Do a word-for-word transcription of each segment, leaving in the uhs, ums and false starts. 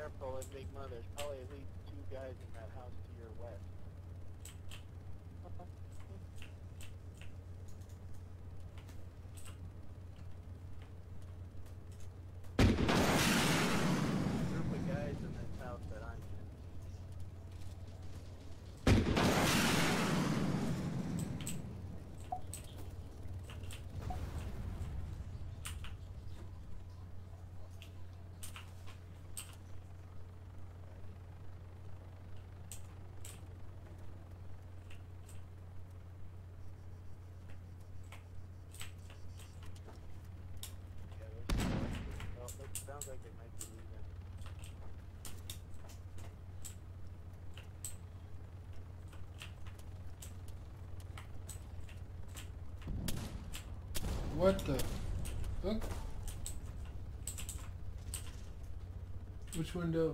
careful in Big Mother. There's probably at least two guys in that house to your west. Group of guys in this house that I'm in. Well, it sounds like they might be leaving. What the fuck? Which window?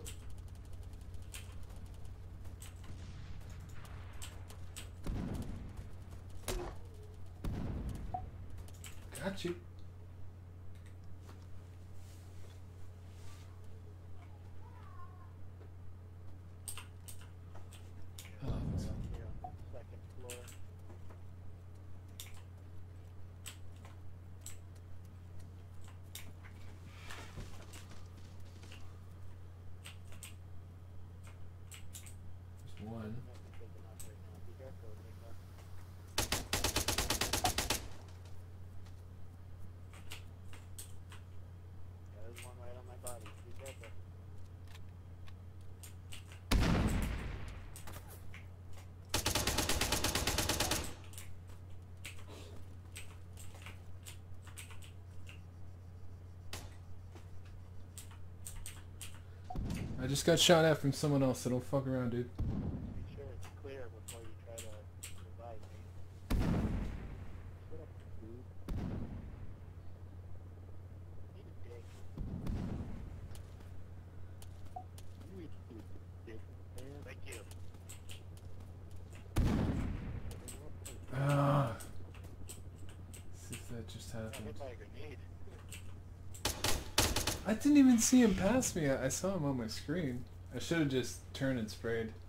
Got you. Here on the second floor. There's one. Might be taken off right now. Be careful, Nico. Yeah, there's one right on my body. Be careful. I just got shot at from someone else, so don't fuck around, dude. Be sure it's clear before you try to revive me. Shut up, dude. Eat a dick. You eat a dick, man. Thank you. Ah. See if that just Got happened. hit by a grenade. I didn't even see him pass me. I I saw him on my screen. I should have just turned and sprayed.